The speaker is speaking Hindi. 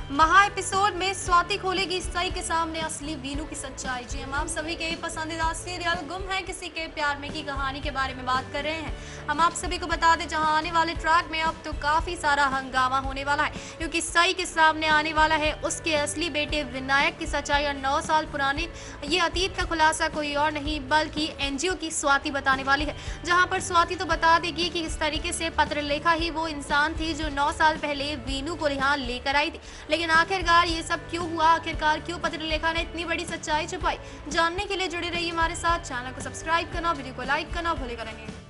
महा एपिसोड में स्वाति खोलेगी सई के सामने असली वीनू की सच्चाई। जी हम आप सभी के पसंदीदा सीरियल गुम है किसी के प्यार में की कहानी के बारे में बात कर रहे हैं। हम आप सभी को बता दें जहां आने वाले ट्रैक में अब तो काफी सारा हंगामा होने वाला है, क्योंकि सई के सामने आने वाला है उसके असली बेटे विनायक की सच्चाई। और 9 साल पुरानी ये अतीत का खुलासा कोई और नहीं बल्कि एनजीओ की स्वाति बताने वाली है। जहाँ पर स्वाति तो बता देगी कि इस तरीके से पत्र लेखा ही वो इंसान थी जो 9 साल पहले वीनू को यहाँ लेकर आई थी। लेकिन आखिरकार ये सब क्यों हुआ, आखिरकार क्यों पत्रलेखा ने इतनी बड़ी सच्चाई छुपाई, जानने के लिए जुड़े रहिए हमारे साथ। चैनल को सब्सक्राइब करना, वीडियो को लाइक करना भूलेगा नहीं।